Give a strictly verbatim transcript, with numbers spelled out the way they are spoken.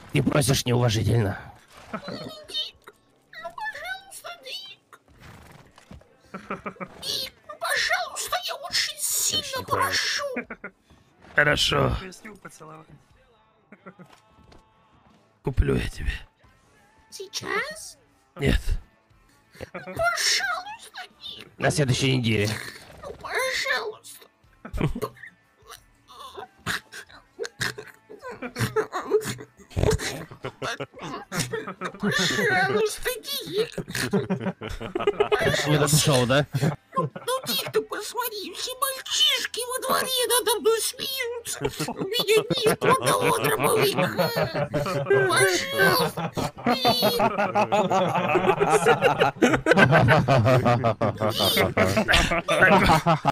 Ты просишь неуважительно. Дик, ну пожалуйста, Дик. Дик, ну пожалуйста, я очень сильно прошу. Хорошо. Поясню поцеловать. Куплю я тебе. Сейчас? Нет. Пожалуйста, Дик. На следующей неделе. Ну, пожалуйста. Пожалуйста, Дик. Не дошел, да? Ну, Дик, ты посмотри, все мальчишки во дворе надо мной смеются. У меня нет ни одного дробовика. Пожалуйста, Дик.